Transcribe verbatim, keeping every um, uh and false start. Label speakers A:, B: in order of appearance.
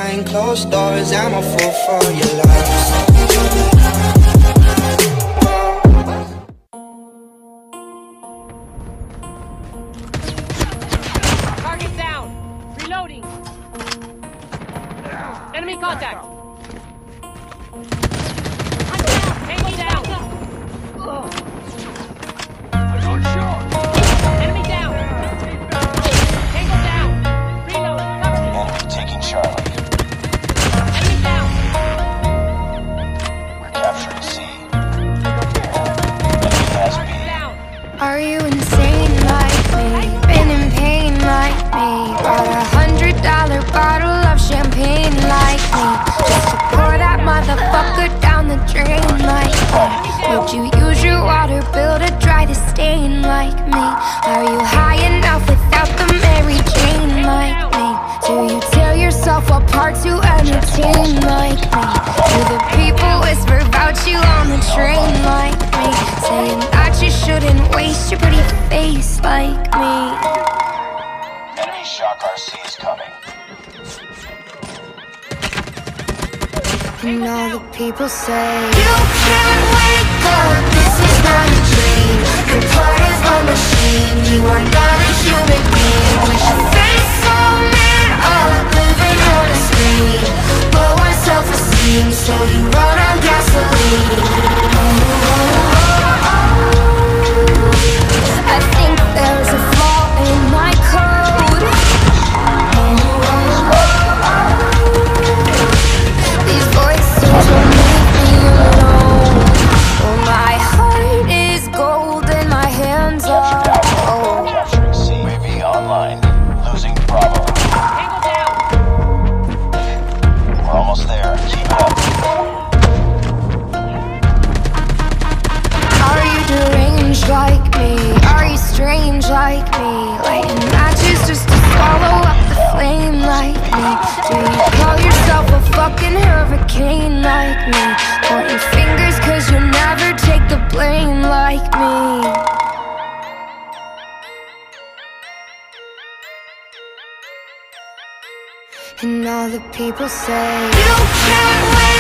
A: behind closed doors. I'm a fool for your love.
B: Target down! Reloading! Enemy contact! Take me down! Enemy down! Tango down! Reload! Cover me!
C: Enemy taking Charlie.
B: Enemy down!
C: We're capturing C. Enemy has B.
B: Down!
D: Are you insane like me? Been in pain like me? Bought a hundred dollar bottle of champagne like me, just to pour that motherfucker down the drain like me. Would you use your water bill to dry the stain like me? Are you high enough without the Mary Jane like me? Do you tear yourself apart to entertain like me? Do the people whisper about you on the train like me, saying that you shouldn't waste your pretty face like me?
C: Enemy shock R C is coming.
D: And all the people say, you can't wake up, this is not a dream. You're part of a machine, you are not a human being. We should face so mad up, living on a screen. Low on self-esteem, so you run on gasoline. I think there's a flaw in my code. These voices will leave me alone. Oh, my heart is gold and my hands are cold.
C: Capturing C. U A V online. Losing Bravo.
B: Tango down!
C: We're almost there. Keep it up.
D: Are you deranged like me? Are you strange like me? Lighting matches just to swallow up the flame like me? Do you call yourself a fucking hurricane like me? Pointing fingers cause you never take the blame like me. And all the people say, you can't wait.